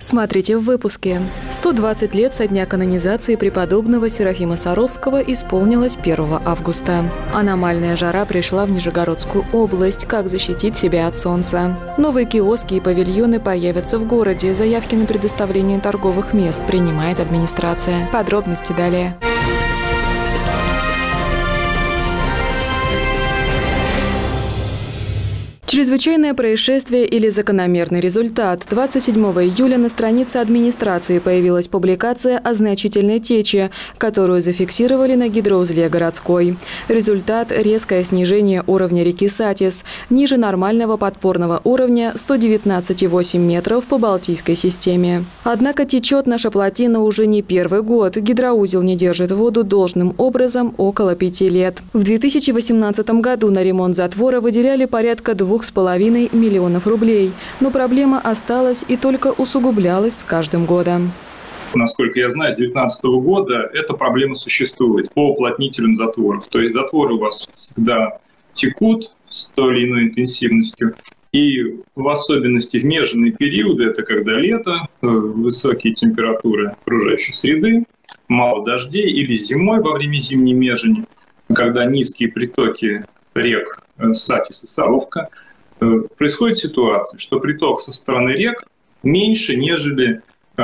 Смотрите в выпуске. 120 лет со дня канонизации преподобного Серафима Саровского исполнилось 1 августа. Аномальная жара пришла в Нижегородскую область. Как защитить себя от солнца? Новые киоски и павильоны появятся в городе. Заявки на предоставление торговых мест принимает администрация. Подробности далее. Чрезвычайное происшествие или закономерный результат. 27 июля на странице администрации появилась публикация о значительной тече, которую зафиксировали на гидроузле городской. Результат – резкое снижение уровня реки Сатис, ниже нормального подпорного уровня 119,8 метров по Балтийской системе. Однако течет наша плотина уже не первый год. Гидроузел не держит воду должным образом около 5 лет. В 2018 году на ремонт затвора выделяли порядка 2,5 миллионов рублей. Но проблема осталась и только усугублялась с каждым годом. Насколько я знаю, с 2019 года эта проблема существует по уплотнителям затворов. То есть затворы у вас всегда текут с той или иной интенсивностью. И в особенности в межные периоды, это когда лето, высокие температуры окружающей среды, мало дождей, или зимой во время зимней межени, когда низкие притоки рек Сатис и Саровка, происходит ситуация, что приток со стороны рек меньше, нежели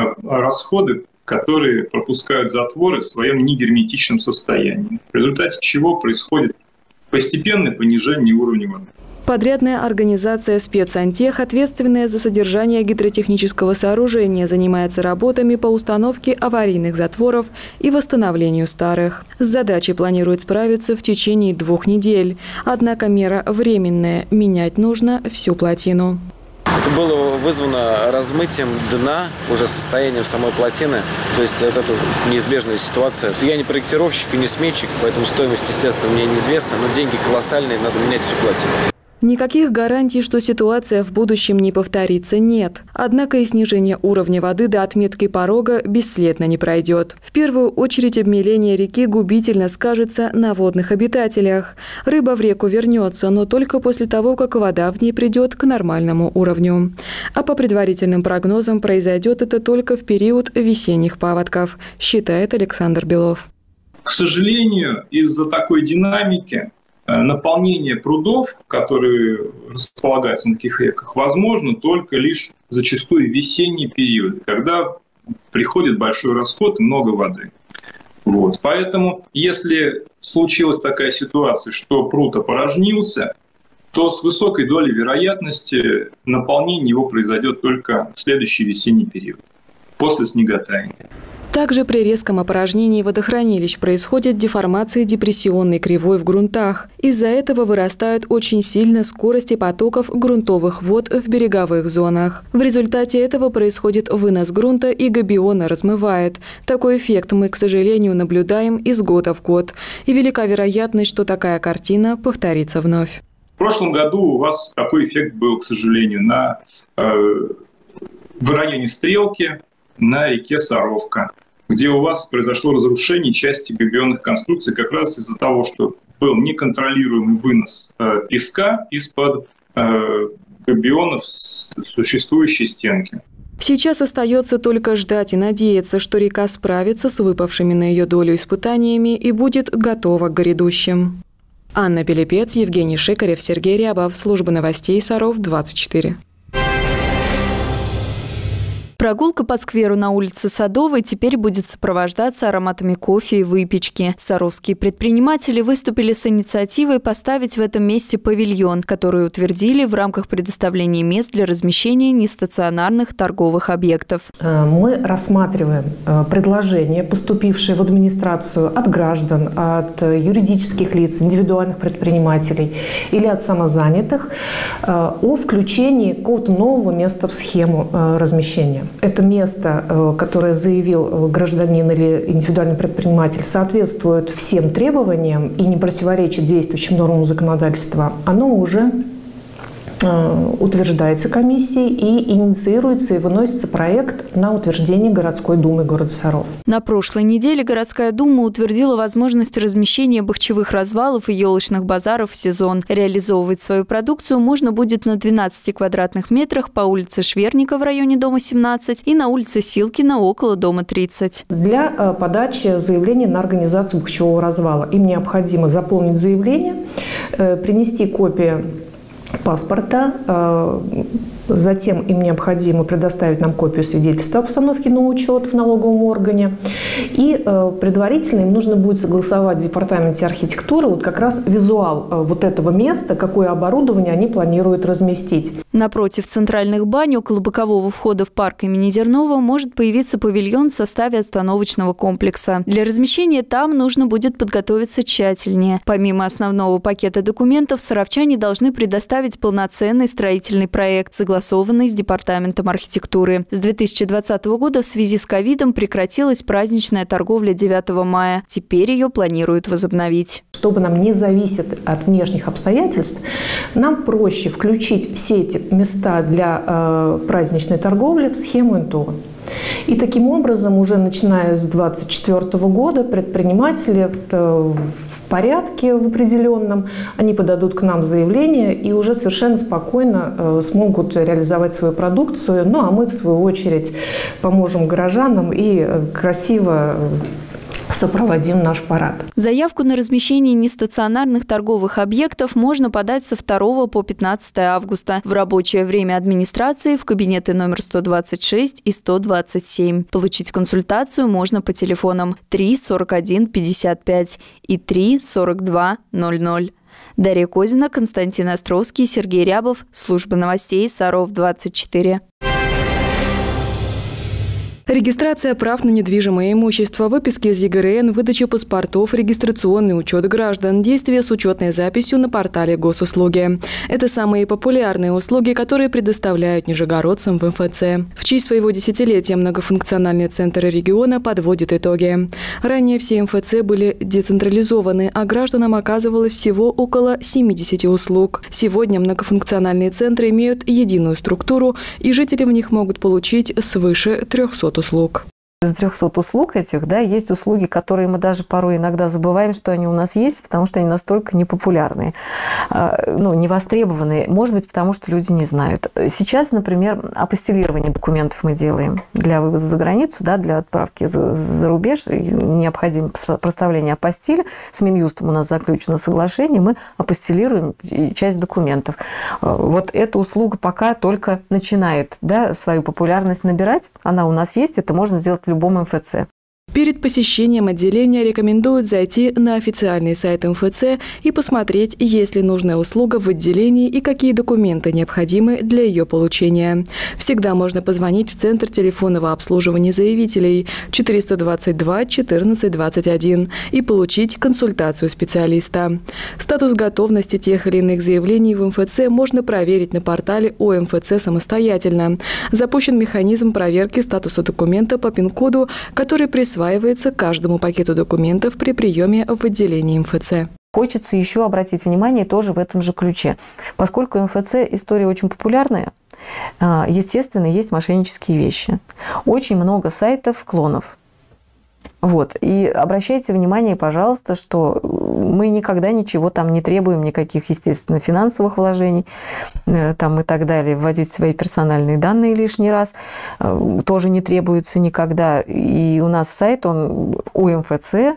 расходы, которые пропускают затворы в своем негерметичном состоянии, в результате чего происходит постепенное понижение уровня воды. Подрядная организация «Спецсантех», ответственная за содержание гидротехнического сооружения, занимается работами по установке аварийных затворов и восстановлению старых. С задачей планирует справиться в течение 2 недель. Однако мера временная. Менять нужно всю плотину. Это было вызвано размытием дна, уже состоянием самой плотины. То есть это неизбежная ситуация. Я не проектировщик и не сметчик, поэтому стоимость, естественно, мне неизвестна, но деньги колоссальные, надо менять всю плотину. Никаких гарантий, что ситуация в будущем не повторится, нет. Однако и снижение уровня воды до отметки порога бесследно не пройдет. В первую очередь обмеление реки губительно скажется на водных обитателях. Рыба в реку вернется, но только после того, как вода в ней придет к нормальному уровню. А по предварительным прогнозам произойдет это только в период весенних паводков, считает Александр Белов. К сожалению, из-за такой динамики наполнение прудов, которые располагаются на таких реках, возможно только лишь зачастую в весенние периоды, когда приходит большой расход и много воды. Поэтому, если случилась такая ситуация, что пруд опорожнился, то с высокой долей вероятности наполнение его произойдет только в следующий весенний период, после снеготаяния. Также при резком опорожнении водохранилищ происходит деформация депрессионной кривой в грунтах. Из-за этого вырастают очень сильно скорости потоков грунтовых вод в береговых зонах. В результате этого происходит вынос грунта и габиона размывает. Такой эффект мы, к сожалению, наблюдаем из года в год. И велика вероятность, что такая картина повторится вновь. В прошлом году у вас такой эффект был, к сожалению, в районе Стрелки, на реке Саровка, где у вас произошло разрушение части габионных конструкций как раз из-за того, что был неконтролируемый вынос песка из-под габионов существующей стенки. Сейчас остается только ждать и надеяться, что река справится с выпавшими на ее долю испытаниями и будет готова к грядущим. Анна Пилипец, Евгений Шикарев, Сергей Рябов. Служба новостей Саров 24. Прогулка по скверу на улице Садовой теперь будет сопровождаться ароматами кофе и выпечки. Саровские предприниматели выступили с инициативой поставить в этом месте павильон, который утвердили в рамках предоставления мест для размещения нестационарных торговых объектов. Мы рассматриваем предложения, поступившие в администрацию от граждан, от юридических лиц, индивидуальных предпринимателей или от самозанятых о включении какого-то нового места в схему размещения. Это место, которое заявил гражданин или индивидуальный предприниматель, соответствует всем требованиям и не противоречит действующим нормам законодательства. Оно уже утверждается комиссией и инициируется и выносится проект на утверждение городской думы города Саров. На прошлой неделе городская дума утвердила возможность размещения бахчевых развалов и елочных базаров в сезон. Реализовывать свою продукцию можно будет на 12 квадратных метрах по улице Шверника в районе дома 17 и на улице Силкина около дома 30. Для подачи заявления на организацию бахчевого развала им необходимо заполнить заявление, принести копию паспорта, затем им необходимо предоставить нам копию свидетельства об обстановке на учет в налоговом органе. И предварительно им нужно будет согласовать в департаменте архитектуры вот как раз визуал вот этого места, какое оборудование они планируют разместить. Напротив центральных бань, около бокового входа в парк имени Зернова, может появиться павильон в составе остановочного комплекса. Для размещения там нужно будет подготовиться тщательнее. Помимо основного пакета документов, саровчане должны предоставить полноценный строительный проект, согласованный с Департаментом архитектуры. С 2020 года в связи с ковидом прекратилась праздничная торговля 9 мая. Теперь ее планируют возобновить. Чтобы нам не зависеть от внешних обстоятельств, нам проще включить все эти места для праздничной торговли в схему НТО. И таким образом, уже начиная с 2024 года, предприниматели в порядке в определенном, они подадут к нам заявление и уже совершенно спокойно смогут реализовать свою продукцию. Ну а мы, в свою очередь, поможем горожанам и красиво сопроводим наш парад. Заявку на размещение нестационарных торговых объектов можно подать со 2 по 15 августа в рабочее время администрации в кабинеты номер 126 и 127. Получить консультацию можно по телефонам 3 41 55 и 3 42 00. Дарья Козина, Константин Островский, Сергей Рябов. Служба новостей Саров-24. Регистрация прав на недвижимое имущество, выписки из ЕГРН, выдача паспортов, регистрационный учет граждан, действия с учетной записью на портале госуслуги. Это самые популярные услуги, которые предоставляют нижегородцам в МФЦ. В честь своего десятилетия многофункциональный центр региона подводит итоги. Ранее все МФЦ были децентрализованы, а гражданам оказывалось всего около 70 услуг. Сегодня многофункциональные центры имеют единую структуру, и жители в них могут получить свыше 300 услуг. Из 300 услуг этих, да, есть услуги, которые мы даже порой иногда забываем, что они у нас есть, потому что они настолько непопулярные, невостребованные. Может быть, потому что люди не знают. Сейчас, например, апостилирование документов мы делаем для вывоза за границу, да, для отправки за рубеж. Необходимо проставление апостиля. С Минюстом у нас заключено соглашение, мы апостилируем часть документов. Вот эта услуга пока только начинает, да, свою популярность набирать. Она у нас есть, это можно сделать в любом МФЦ. Перед посещением отделения рекомендуют зайти на официальный сайт МФЦ и посмотреть, есть ли нужная услуга в отделении и какие документы необходимы для ее получения. Всегда можно позвонить в Центр телефонного обслуживания заявителей 422 14 21 и получить консультацию специалиста. Статус готовности тех или иных заявлений в МФЦ можно проверить на портале ОМФЦ самостоятельно. Запущен механизм проверки статуса документа по ПИН-коду, который присваивается каждому пакету документов при приеме в отделении МФЦ. Хочется еще обратить внимание тоже в этом же ключе. Поскольку МФЦ история очень популярная, естественно, есть мошеннические вещи. Очень много сайтов клонов. Вот. И обращайте внимание, пожалуйста, что мы никогда ничего там не требуем, никаких, естественно, финансовых вложений там и так далее. Вводить свои персональные данные лишний раз тоже не требуется никогда. И у нас сайт, он umfc.ro,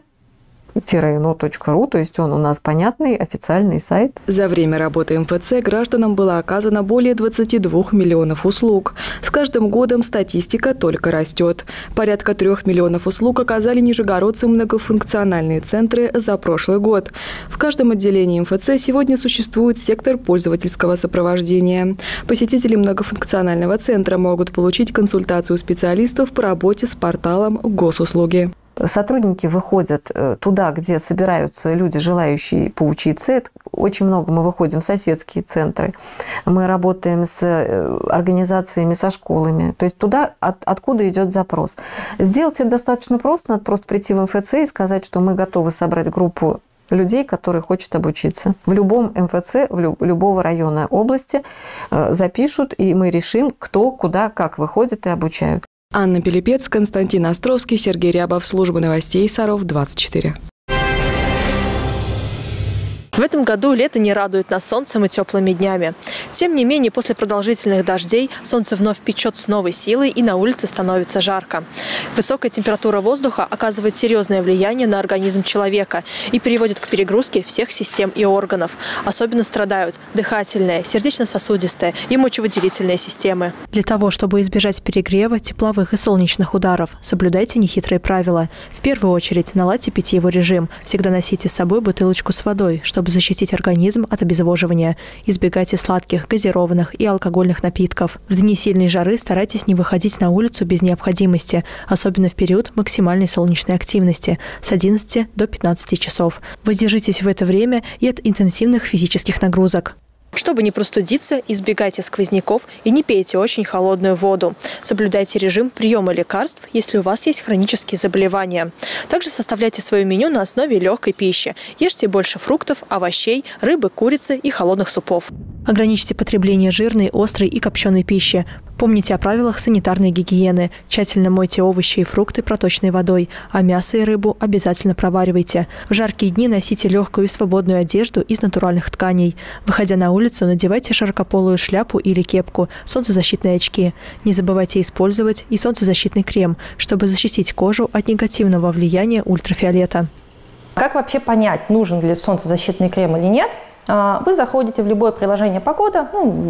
то есть он у нас понятный, официальный сайт. За время работы МФЦ гражданам было оказано более 22 миллионов услуг. С каждым годом статистика только растет. Порядка 3 миллионов услуг оказали нижегородцы многофункциональные центры за прошлый год. В каждом отделении МФЦ сегодня существует сектор пользовательского сопровождения. Посетители многофункционального центра могут получить консультацию специалистов по работе с порталом госуслуги. Сотрудники выходят туда, где собираются люди, желающие поучиться. Это очень много мы выходим в соседские центры. Мы работаем с организациями, со школами. То есть туда, откуда идет запрос. Сделать это достаточно просто. Надо просто прийти в МФЦ и сказать, что мы готовы собрать группу людей, которые хотят обучиться. В любом МФЦ, любого района области запишут, и мы решим, кто, куда, как выходит и обучают. Анна Пилипец, Константин Островский, Сергей Рябов, служба новостей Саров 24. В этом году лето не радует нас солнцем и теплыми днями. Тем не менее, после продолжительных дождей солнце вновь печет с новой силой и на улице становится жарко. Высокая температура воздуха оказывает серьезное влияние на организм человека и приводит к перегрузке всех систем и органов. Особенно страдают дыхательная, сердечно-сосудистая и мочевыделительная системы. Для того, чтобы избежать перегрева, тепловых и солнечных ударов, соблюдайте нехитрые правила. В первую очередь наладьте питьевой режим. Всегда носите с собой бутылочку с водой, чтобы защитить организм от обезвоживания. Избегайте сладких, газированных и алкогольных напитков. В дни сильной жары старайтесь не выходить на улицу без необходимости, особенно в период максимальной солнечной активности с 11 до 15 часов. Воздержитесь в это время и от интенсивных физических нагрузок. Чтобы не простудиться, избегайте сквозняков и не пейте очень холодную воду. Соблюдайте режим приема лекарств, если у вас есть хронические заболевания. Также составляйте свое меню на основе легкой пищи. Ешьте больше фруктов, овощей, рыбы, курицы и холодных супов. Ограничьте потребление жирной, острой и копченой пищи. Помните о правилах санитарной гигиены. Тщательно мойте овощи и фрукты проточной водой, а мясо и рыбу обязательно проваривайте. В жаркие дни носите легкую и свободную одежду из натуральных тканей. Выходя на улицу, надевайте широкополую шляпу или кепку, солнцезащитные очки. Не забывайте использовать и солнцезащитный крем, чтобы защитить кожу от негативного влияния ультрафиолета. Как вообще понять, нужен ли солнцезащитный крем или нет? Вы заходите в любое приложение «Погода»,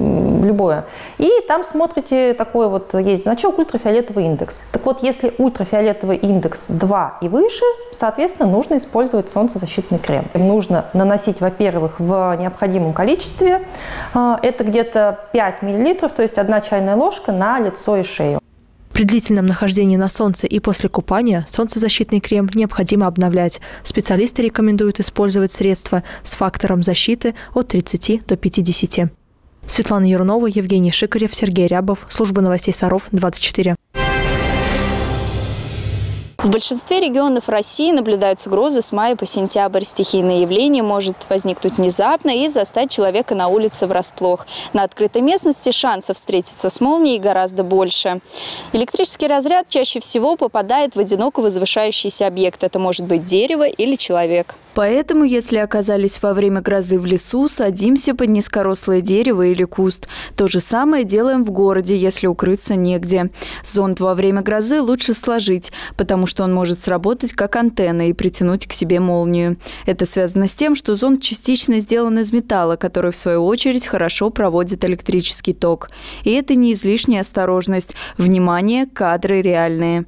любое, и там смотрите, такой вот есть значок «Ультрафиолетовый индекс». Так вот, если ультрафиолетовый индекс 2 и выше, соответственно, нужно использовать солнцезащитный крем. Нужно наносить, во-первых, в необходимом количестве, это где-то 5 мл, то есть 1 чайная ложка на лицо и шею. При длительном нахождении на солнце и после купания солнцезащитный крем необходимо обновлять. Специалисты рекомендуют использовать средства с фактором защиты от 30 до 50. Светлана Ярунова, Евгений Шикарев, Сергей Рябов, служба новостей Саров 24. В большинстве регионов России наблюдаются грозы с мая по сентябрь. Стихийное явление может возникнуть внезапно и застать человека на улице врасплох. На открытой местности шансов встретиться с молнией гораздо больше. Электрический разряд чаще всего попадает в одиноко возвышающийся объект. Это может быть дерево или человек. Поэтому, если оказались во время грозы в лесу, садимся под низкорослое дерево или куст. То же самое делаем в городе, если укрыться негде. Зонт во время грозы лучше сложить, потому что он может сработать как антенна и притянуть к себе молнию. Это связано с тем, что зонт частично сделан из металла, который, в свою очередь, хорошо проводит электрический ток. И это не излишняя осторожность. Внимание, кадры реальные.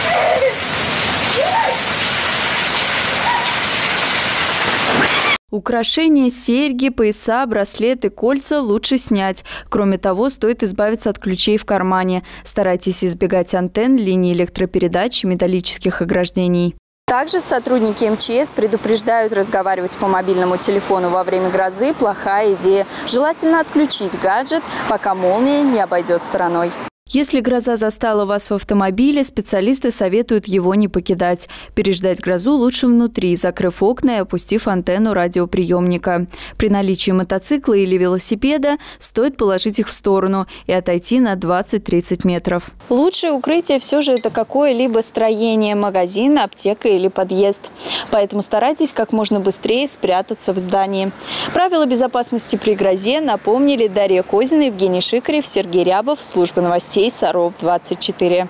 Украшения, серьги, пояса, браслеты, кольца лучше снять. Кроме того, стоит избавиться от ключей в кармане. Старайтесь избегать антенн, линий электропередач и металлических ограждений. Также сотрудники МЧС предупреждают, разговаривать по мобильному телефону во время грозы – плохая идея. Желательно отключить гаджет, пока молния не обойдет стороной. Если гроза застала вас в автомобиле, специалисты советуют его не покидать. Переждать грозу лучше внутри, закрыв окна и опустив антенну радиоприемника. При наличии мотоцикла или велосипеда стоит положить их в сторону и отойти на 20-30 метров. Лучшее укрытие все же это какое-либо строение, магазин, аптека или подъезд. Поэтому старайтесь как можно быстрее спрятаться в здании. Правила безопасности при грозе напомнили Дарья Козина, Евгений Шикарев, Сергей Рябов, служба новостей Саров 24.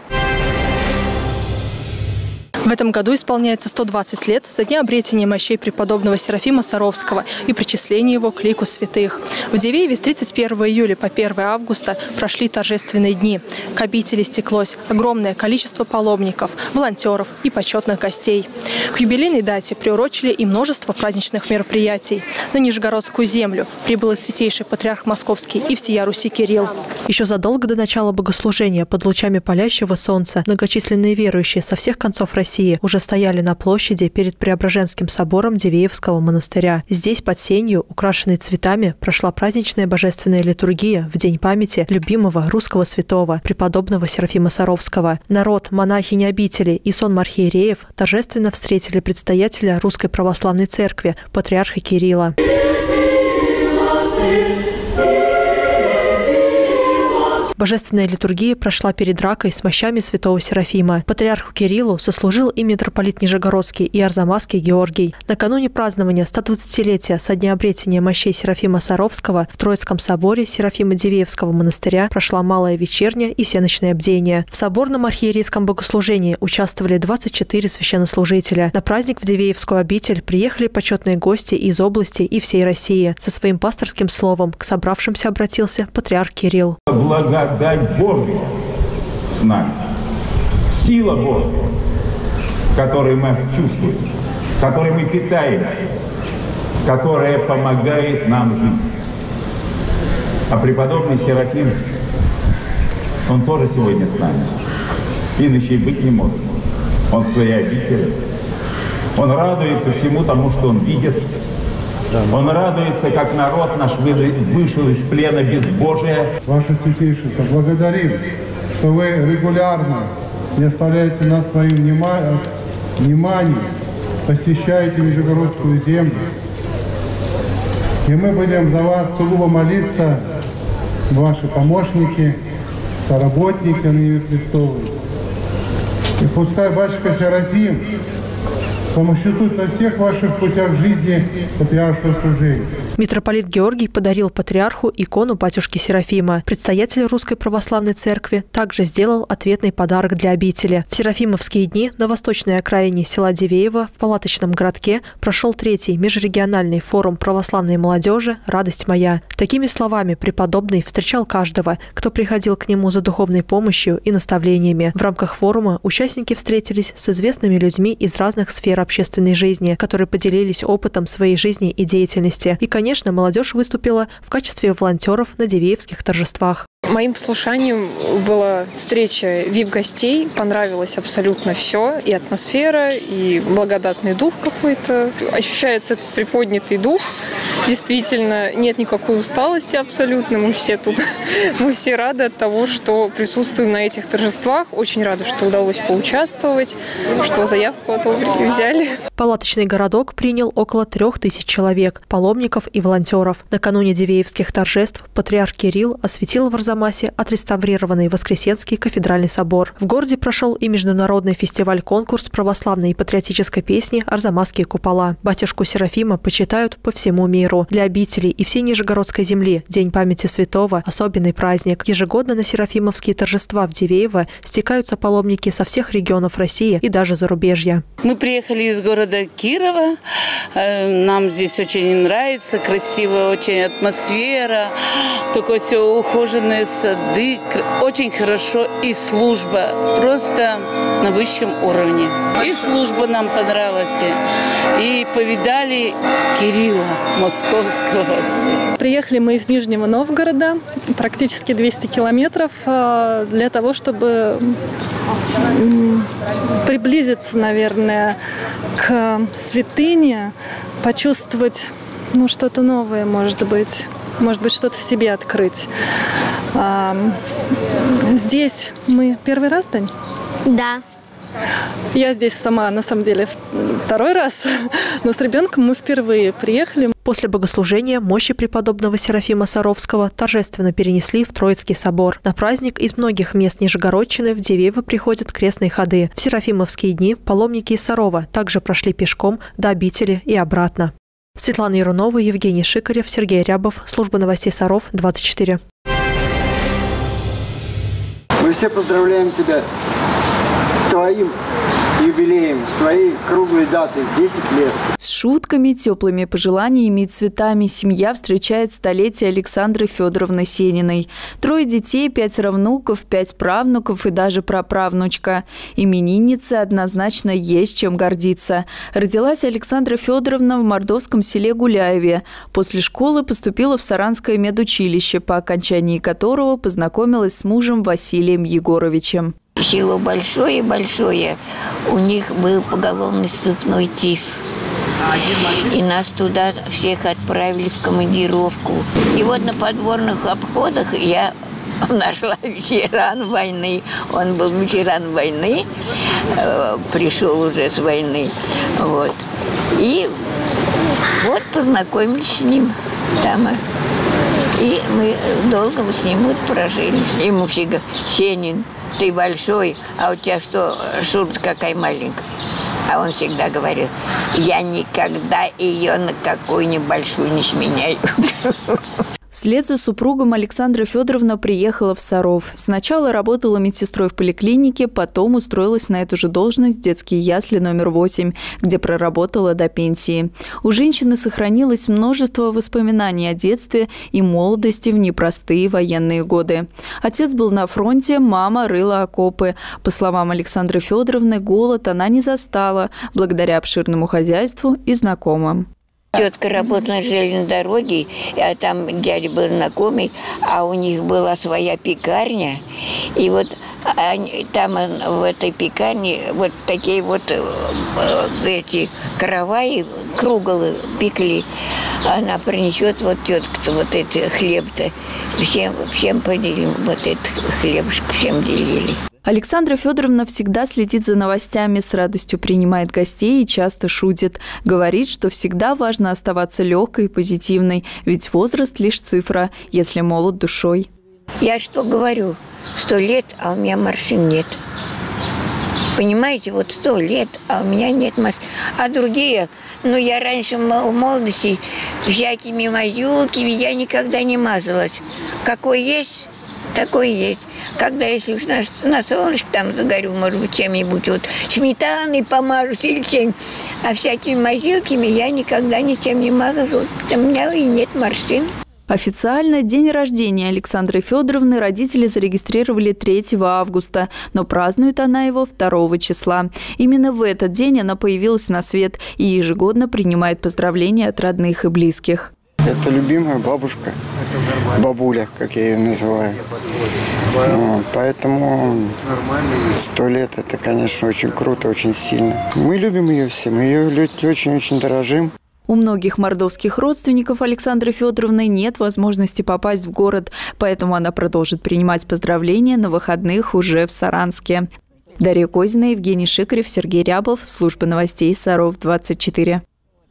В этом году исполняется 120 лет со дня обретения мощей преподобного Серафима Саровского и причисления его к лику святых. В Дивееве с 31 июля по 1 августа прошли торжественные дни. К обители стеклось огромное количество паломников, волонтеров и почетных гостей. К юбилейной дате приурочили и множество праздничных мероприятий. На Нижегородскую землю прибыл и святейший патриарх Московский и всея Руси Кирилл. Еще задолго до начала богослужения под лучами палящего солнца многочисленные верующие со всех концов России России уже стояли на площади перед Преображенским собором Дивеевского монастыря. Здесь под сенью, украшенной цветами, прошла праздничная божественная литургия в день памяти любимого русского святого, преподобного Серафима Саровского. Народ, монахини обители и сонм-архиереев торжественно встретили предстоятеля Русской Православной Церкви, патриарха Кирилла. Божественная литургия прошла перед ракой с мощами святого Серафима. Патриарху Кириллу сослужил и митрополит Нижегородский и Арзамасский Георгий. Накануне празднования 120-летия со дня обретения мощей Серафима Саровского в Троицком соборе Серафима Дивеевского монастыря прошла малая вечерня и всеночное бдение. В соборном архиерейском богослужении участвовали 24 священнослужителя. На праздник в Дивеевскую обитель приехали почетные гости из области и всей России. Со своим пасторским словом к собравшимся обратился патриарх Кирилл. Благодать Божия с нами, сила Божия, которую мы чувствуем, которой мы питаемся, которая помогает нам жить. А преподобный Серафим, он тоже сегодня с нами. Иначе и быть не может. Он в своей обители. Он радуется всему тому, что он видит. Он радуется, как народ наш вышел из плена безбожия. Ваше Святейшество, благодарим, что вы регулярно не оставляете нас своим вниманием, посещаете Нижегородскую землю. И мы будем за вас сугубо молиться, ваши помощники, соработники на имя Христовой. И пускай батюшка Серафим существует на всех ваших путях жизни патриаршего служения. Митрополит Георгий подарил патриарху икону батюшки Серафима. Предстоятель Русской Православной Церкви также сделал ответный подарок для обители. В Серафимовские дни на восточной окраине села Дивеево в палаточном городке прошел 3-й межрегиональный форум православной молодежи «Радость моя». Такими словами преподобный встречал каждого, кто приходил к нему за духовной помощью и наставлениями. В рамках форума участники встретились с известными людьми из разных сфер общественной жизни, которые поделились опытом своей жизни и деятельности. И, конечно, молодежь выступила в качестве волонтеров на дивеевских торжествах. Моим послушанием была встреча VIP-гостей. Понравилось абсолютно все. И атмосфера, и благодатный дух какой-то. Ощущается этот приподнятый дух. Действительно, нет никакой усталости абсолютно. Мы все тут, мы все рады от того, что присутствуем на этих торжествах. Очень рады, что удалось поучаствовать, что заявку взяли. Палаточный городок принял около 3000 человек, паломников и волонтеров. Накануне дивеевских торжеств патриарх Кирилл осветил в Арзамасе отреставрированный Воскресенский кафедральный собор. В городе прошел и международный фестиваль-конкурс православной и патриотической песни «Арзамасские купола». Батюшку Серафима почитают по всему миру. Для обителей и всей Нижегородской земли День памяти святого – особенный праздник. Ежегодно на серафимовские торжества в Дивеево стекаются паломники со всех регионов России и даже зарубежья. Мы приехали из города Кирова. Нам здесь очень нравится, красивая очень атмосфера, такое все ухоженные сады, очень хорошо, и служба просто на высшем уровне. И служба нам понравилась, и повидали Кирилла Московского. Приехали мы из Нижнего Новгорода, практически 200 километров, для того, чтобы приблизиться, наверное, к святыне, почувствовать что-то новое, может быть, что-то в себе открыть. Здесь мы первый раз, Дань? Да. Я здесь сама, на самом деле, второй раз, но с ребенком мы впервые приехали. После богослужения мощи преподобного Серафима Саровского торжественно перенесли в Троицкий собор. На праздник из многих мест Нижегородчины в Дивеево приходят крестные ходы. В Серафимовские дни паломники из Сарова также прошли пешком до обители и обратно. Светлана Ярунова, Евгений Шикарев, Сергей Рябов. Служба новостей Саров, 24. Мы все поздравляем тебя с твоим юбилеем, с твоей круглой датой, 10 лет. С шутками, теплыми пожеланиями и цветами семья встречает столетие Александры Федоровны Сениной. 3 детей, 5 внуков, 5 правнуков и даже праправнучка. Имениннице однозначно есть чем гордиться. Родилась Александра Федоровна в мордовском селе Гуляеве. После школы поступила в Саранское медучилище, по окончании которого познакомилась с мужем Василием Егоровичем. село большое-большое, у них был поголовный сыпной тиф. И нас туда всех отправили в командировку. И вот на подворных обходах я нашла ветеран войны. Он был ветеран войны, пришел уже с войны. Вот. И вот познакомились с ним там. И мы долго с ним вот прожили. Ему всегда: Сенин, ты большой, а у тебя что, шурка какая маленькая? А он всегда говорил: я никогда ее на какую-нибудь большую не сменяю. Вслед за супругом Александра Федоровна приехала в Саров. Сначала работала медсестрой в поликлинике, потом устроилась на эту же должность в детские ясли номер 8, где проработала до пенсии. У женщины сохранилось множество воспоминаний о детстве и молодости в непростые военные годы. Отец был на фронте, мама рыла окопы. По словам Александры Федоровны, голод она не застала, благодаря обширному хозяйству и знакомым. Тетка работала на железной дороге, а там дядя был знакомый, а у них была своя пекарня. И вот там в этой пекарне вот такие вот эти караваи круглые пекли. Она принесет вот тетка-то вот это хлеб-то. Всем поделим вот этот хлебушек, всем делили. Александра Федоровна всегда следит за новостями, с радостью принимает гостей и часто шутит. Говорит, что всегда важно оставаться легкой и позитивной, ведь возраст лишь цифра, если молод душой. Я что говорю? 100 лет, а у меня морщин нет. Понимаете, вот 100 лет, а у меня нет морщин. А другие, я раньше в молодости всякими мазюками я никогда не мазалась. Какой есть, такой есть. Когда, если уж на солнышке там загорю, может быть, чем-нибудь, вот сметаной помажусь или чем, а всякими мазюками я никогда ничем не мазалась. Вот, у меня и нет морщин. Официально день рождения Александры Федоровны родители зарегистрировали 3 августа, но празднует она его 2 числа. Именно в этот день она появилась на свет и ежегодно принимает поздравления от родных и близких. Это любимая бабушка, бабуля, как я ее называю. Поэтому 100 лет – это, конечно, очень круто, очень сильно. Мы любим ее все, мы ее очень-очень дорожим. У многих мордовских родственников Александры Федоровны нет возможности попасть в город, поэтому она продолжит принимать поздравления на выходных уже в Саранске. Дарья Козина, Евгений Шикарев, Сергей Рябов, служба новостей Саров 24.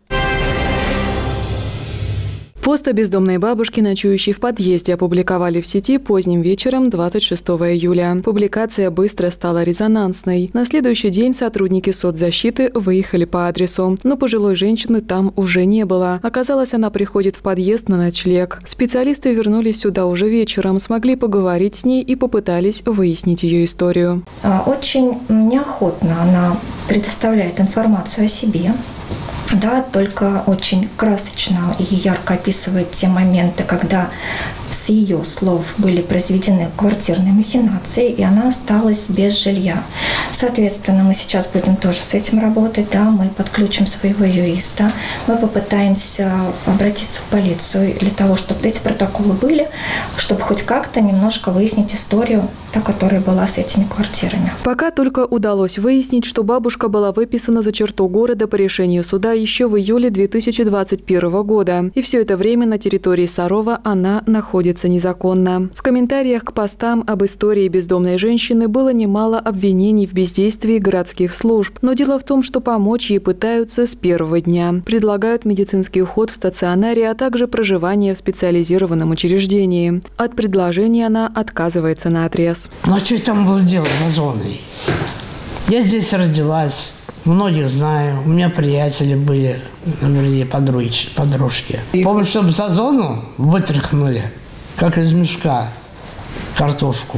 Пост о бездомной бабушке, ночующей в подъезде, опубликовали в сети поздним вечером 26 июля. Публикация быстро стала резонансной. На следующий день сотрудники соцзащиты выехали по адресу, но пожилой женщины там уже не было. Оказалось, она приходит в подъезд на ночлег. Специалисты вернулись сюда уже вечером, смогли поговорить с ней и попытались выяснить ее историю. Очень неохотно она предоставляет информацию о себе. Да, только очень красочно и ярко описывает те моменты, когда с ее слов были произведены квартирные махинации, и она осталась без жилья. Соответственно, мы сейчас будем тоже с этим работать, да, мы подключим своего юриста, мы попытаемся обратиться в полицию для того, чтобы эти протоколы были, чтобы хоть как-то немножко выяснить историю, та, которая была с этими квартирами. Пока только удалось выяснить, что бабушка была выписана за черту города по решению суда еще в июле 2021 года. И все это время на территории Сарова она находится незаконно. В комментариях к постам об истории бездомной женщины было немало обвинений в бездействии городских служб. Но дело в том, что помочь ей пытаются с первого дня. Предлагают медицинский уход в стационаре, а также проживание в специализированном учреждении. От предложения она отказывается наотрез. Ну а что я там буду делать за зоной? Я здесь родилась. Многих знаю. У меня приятели были, вернее, подружки. Помню, чтобы за зону вытряхнули, как из мешка, картошку.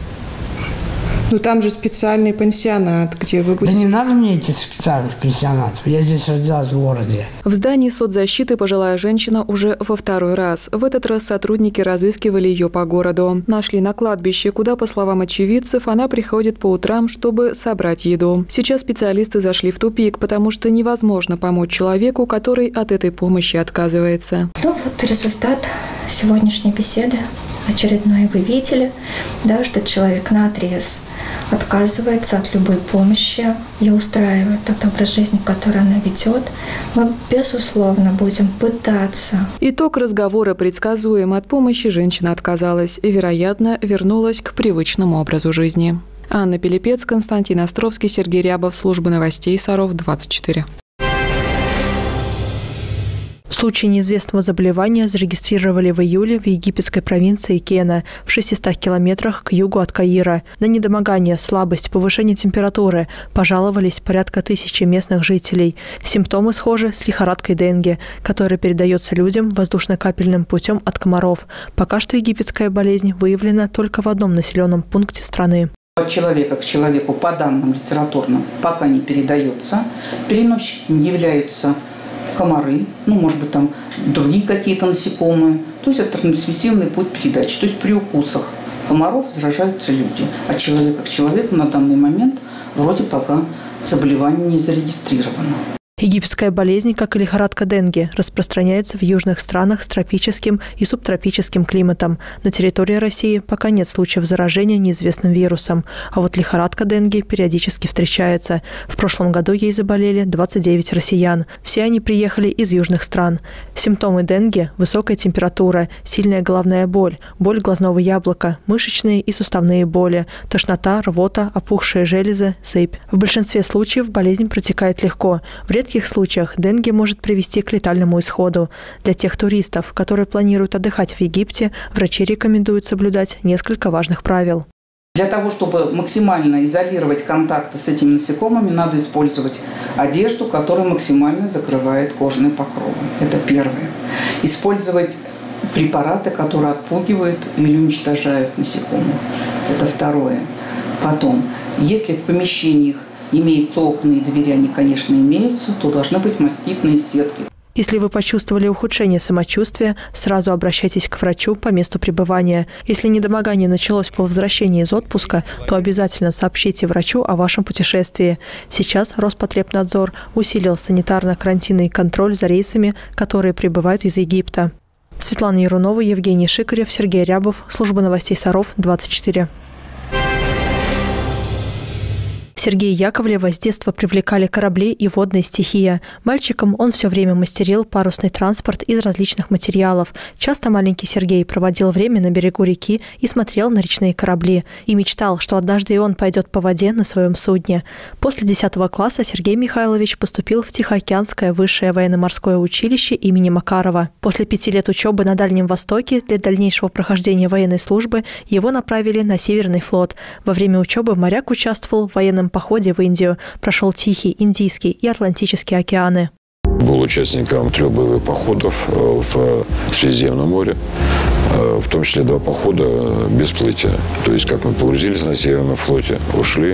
Ну там же специальный пансионат, где вы будете... Да не надо мне этих специальных пансионатов. Я здесь родилась в городе. В здании соцзащиты пожилая женщина уже во 2-й раз. В этот раз сотрудники разыскивали ее по городу. Нашли на кладбище, куда, по словам очевидцев, она приходит по утрам, чтобы собрать еду. Сейчас специалисты зашли в тупик, потому что невозможно помочь человеку, который от этой помощи отказывается. Ну вот результат сегодняшней беседы. очередное вы видели, да, что человек наотрез отказывается от любой помощи и устраивает тот образ жизни, который она ведет. Мы, безусловно, будем пытаться. Итог разговора предсказуем. От помощи женщина отказалась и, вероятно, вернулась к привычному образу жизни. Анна Пилипец, Константин Островский, Сергей Рябов, служба новостей Саров 24. Случай неизвестного заболевания зарегистрировали в июле в египетской провинции Кена, в 600 километрах к югу от Каира. На недомогание, слабость, повышение температуры пожаловались порядка 1000 местных жителей. Симптомы схожи с лихорадкой денге, которая передается людям воздушно-капельным путем от комаров. Пока что египетская болезнь выявлена только в одном населенном пункте страны. От человека к человеку, по данным литературным, пока не передается. Переносчиками являются комары, может быть, там другие какие-то насекомые. То есть это трансмиссивный путь передачи. То есть при укусах комаров заражаются люди. От человека к человеку на данный момент вроде пока заболевание не зарегистрировано. Египетская болезнь, как и лихорадка денге, распространяется в южных странах с тропическим и субтропическим климатом. На территории России пока нет случаев заражения неизвестным вирусом. А вот лихорадка денге периодически встречается. В прошлом году ей заболели 29 россиян. Все они приехали из южных стран. Симптомы денге – высокая температура, сильная головная боль, боль глазного яблока, мышечные и суставные боли, тошнота, рвота, опухшие железы, сыпь. В большинстве случаев болезнь протекает легко. В редких случаях денге может привести к летальному исходу. Для тех туристов, которые планируют отдыхать в Египте, врачи рекомендуют соблюдать несколько важных правил. Для того, чтобы максимально изолировать контакты с этими насекомыми, надо использовать одежду, которая максимально закрывает кожные покровы. Это первое. Использовать препараты, которые отпугивают или уничтожают насекомых. Это второе. Потом, если в помещениях имеются окна и двери, они, конечно, имеются, то должны быть москитные сетки. Если вы почувствовали ухудшение самочувствия, сразу обращайтесь к врачу по месту пребывания. Если недомогание началось по возвращении из отпуска, то обязательно сообщите врачу о вашем путешествии. Сейчас Роспотребнадзор усилил санитарно-карантинный контроль за рейсами, которые прибывают из Египта. Светлана Ярунова, Евгений Шикарев, Сергей Рябов, служба новостей Саров 24. Сергея Яковлева с детства привлекали корабли и водная стихия. Мальчиком он все время мастерил парусный транспорт из различных материалов. Часто маленький Сергей проводил время на берегу реки и смотрел на речные корабли. И мечтал, что однажды и он пойдет по воде на своем судне. После 10 класса Сергей Михайлович поступил в Тихоокеанское высшее военно-морское училище имени Макарова. После 5 лет учебы на Дальнем Востоке для дальнейшего прохождения военной службы его направили на Северный флот. Во время учебы моряк участвовал в военном походе в Индию, прошел Тихий, Индийский и Атлантический океаны. Был участником 3 боевых походов в Средиземном море, в том числе 2 похода без плытия. То есть, как мы погрузились на Северном флоте, ушли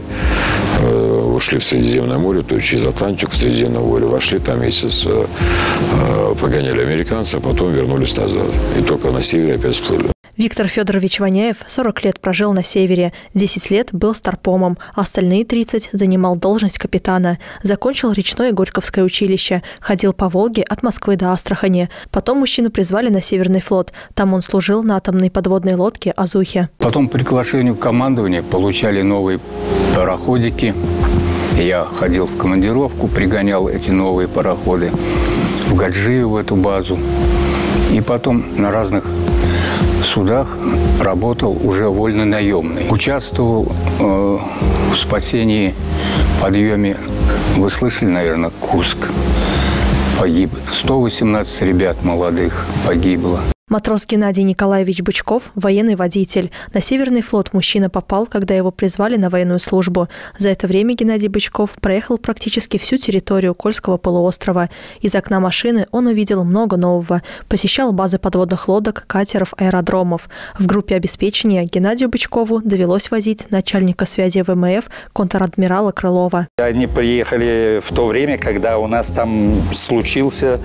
в Средиземное море, то есть через Атлантику в Средиземное море, вошли там месяц, погоняли американцев, потом вернулись назад. И только на севере опять всплыли. Виктор Федорович Ваняев 40 лет прожил на севере, 10 лет был старпомом, а остальные 30 занимал должность капитана. Закончил речное Горьковское училище, ходил по Волге от Москвы до Астрахани. Потом мужчину призвали на Северный флот. Там он служил на атомной подводной лодке «Азухе». Потом по приглашению командования получали новые пароходики. Я ходил в командировку, пригонял эти новые пароходы в Гаджиево, в эту базу. И потом на разных судах работал уже вольно-наемный. Участвовал в спасении, подъеме, вы слышали, наверное, Курск. Погиб. 118 ребят молодых погибло. Матрос Геннадий Николаевич Бычков – военный водитель. На Северный флот мужчина попал, когда его призвали на военную службу. За это время Геннадий Бычков проехал практически всю территорию Кольского полуострова. Из окна машины он увидел много нового. Посещал базы подводных лодок, катеров, аэродромов. В группе обеспечения Геннадию Бычкову довелось возить начальника связи ВМФ контр-адмирала Крылова. Они приехали в то время, когда у нас там случился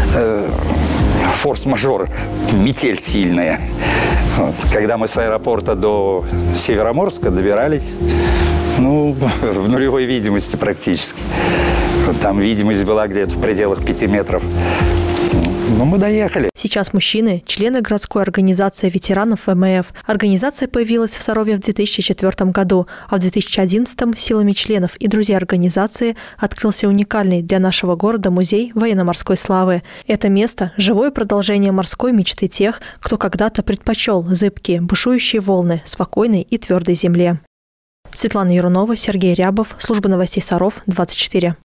форс-мажор, метель сильная. Вот. Когда мы с аэропорта до Североморска добирались, в нулевой видимости практически. Там видимость была где-то в пределах 5 метров. Но мы доехали. Сейчас мужчины – члены городской организации ветеранов ВМФ. Организация появилась в Сарове в 2004 году, а в 2011 силами членов и друзей организации открылся уникальный для нашего города музей военно-морской славы. Это место – живое продолжение морской мечты тех, кто когда-то предпочел зыбкие, бушующие волны спокойной и твердой земле. Светлана Ярунова, Сергей Рябов, служба новостей Саров, 24.